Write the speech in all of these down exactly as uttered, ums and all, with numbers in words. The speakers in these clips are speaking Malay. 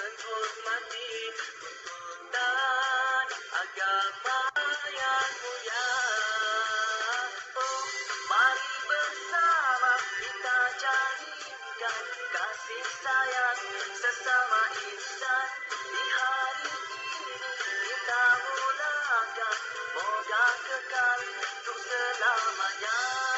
menghormati tuntunan agama yang mulia. Oh, mari bersama kita jalinkan kasih sayang sesama insan. Di hari ini kita mulakan, moga kekal untuk selamanya.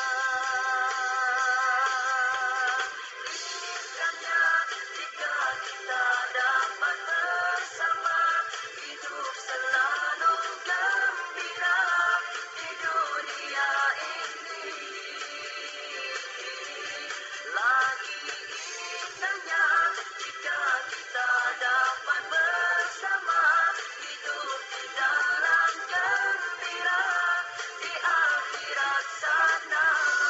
Indahnya jika kita dapat bersama, hidup selalu gembira di dunia ini. Lagi indahnya jika kita dapat bersama, hidup di dalam gembira di akhirat sana.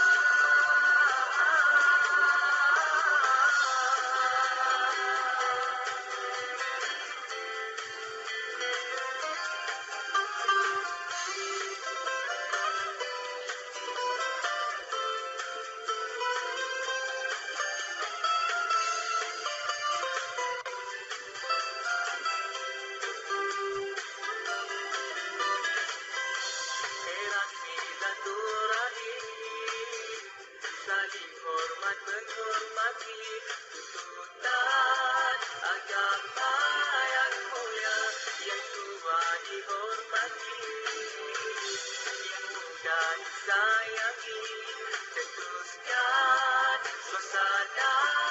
Erat silaturahim, saling hormat menghormati tuntunan agama yang mulia, yang tua dihormati, yang muda disayangi, cetuskan suasana